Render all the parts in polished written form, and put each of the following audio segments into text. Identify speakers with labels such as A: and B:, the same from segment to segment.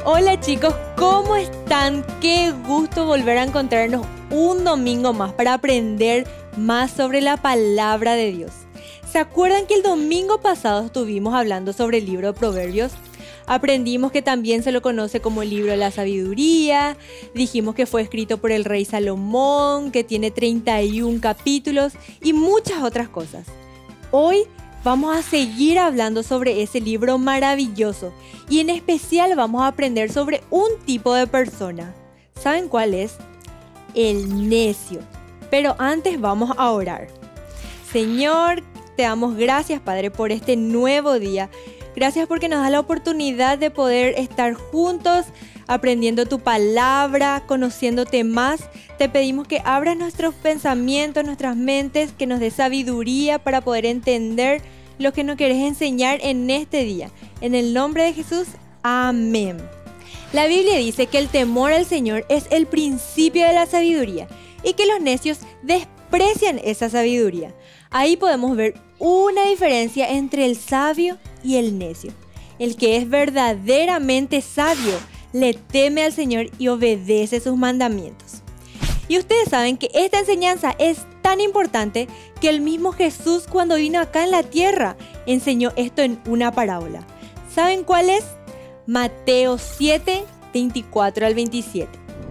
A: Hola chicos, ¿cómo están? Qué gusto volver a encontrarnos un domingo más para aprender más sobre la palabra de Dios. ¿Se acuerdan que el domingo pasado estuvimos hablando sobre el libro de Proverbios? Aprendimos que también se lo conoce como el libro de la sabiduría, dijimos que fue escrito por el rey Salomón, que tiene 31 capítulos y muchas otras cosas. Hoy vamos a seguir hablando sobre ese libro maravilloso y en especial vamos a aprender sobre un tipo de persona. ¿Saben cuál es? El necio. Pero antes vamos a orar. Señor, te damos gracias, Padre, por este nuevo día. Gracias porque nos da la oportunidad de poder estar juntos, aprendiendo tu palabra, conociéndote más. Te pedimos que abras nuestros pensamientos, nuestras mentes, que nos dé sabiduría para poder entender lo que nos querés enseñar en este día. En el nombre de Jesús, amén. La Biblia dice que el temor al Señor es el principio de la sabiduría y que los necios desprecian esa sabiduría. Ahí podemos ver una diferencia entre el sabio y el necio. El que es verdaderamente sabio le teme al Señor y obedece sus mandamientos. Y ustedes saben que esta enseñanza es tan importante que el mismo Jesús, cuando vino acá en la tierra, enseñó esto en una parábola. ¿Saben cuál es? Mateo 7, 24 al 27.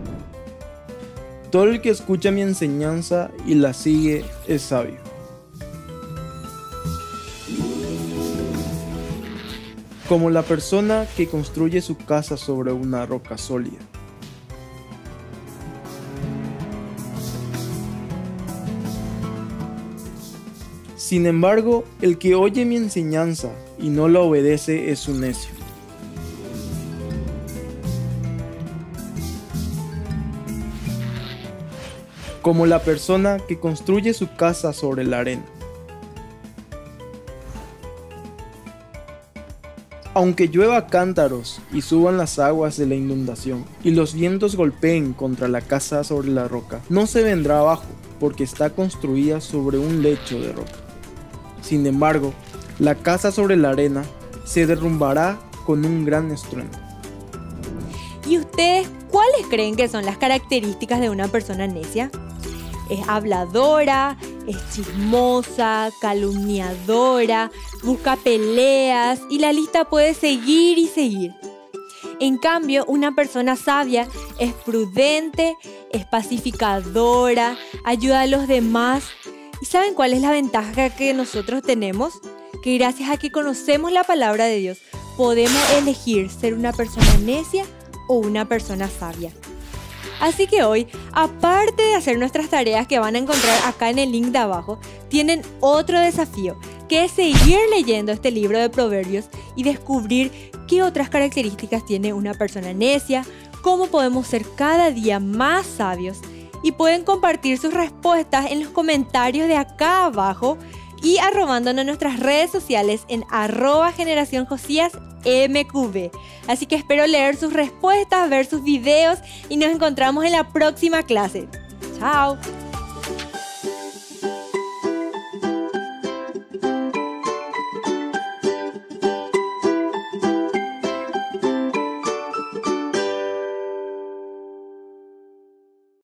B: Todo el que escucha mi enseñanza y la sigue es sabio. Como la persona que construye su casa sobre una roca sólida. Sin embargo, el que oye mi enseñanza y no la obedece es un necio. Como la persona que construye su casa sobre la arena. Aunque llueva a cántaros y suban las aguas de la inundación y los vientos golpeen contra la casa sobre la roca, no se vendrá abajo porque está construida sobre un lecho de roca. Sin embargo, la casa sobre la arena se derrumbará con un gran estruendo.
A: ¿Y ustedes cuáles creen que son las características de una persona necia? Es habladora, es chismosa, calumniadora, busca peleas y la lista puede seguir y seguir. En cambio, una persona sabia es prudente, es pacificadora, ayuda a los demás. ¿Y saben cuál es la ventaja que nosotros tenemos? Que gracias a que conocemos la palabra de Dios, podemos elegir ser una persona necia o una persona sabia. Así que hoy, aparte de hacer nuestras tareas que van a encontrar acá en el link de abajo, tienen otro desafío, que es seguir leyendo este libro de Proverbios y descubrir qué otras características tiene una persona necia, cómo podemos ser cada día más sabios, y pueden compartir sus respuestas en los comentarios de acá abajo y arrobándonos en nuestras redes sociales en @generacionjosíasmqb. Así que espero leer sus respuestas, ver sus videos y nos encontramos en la próxima clase. ¡Chao!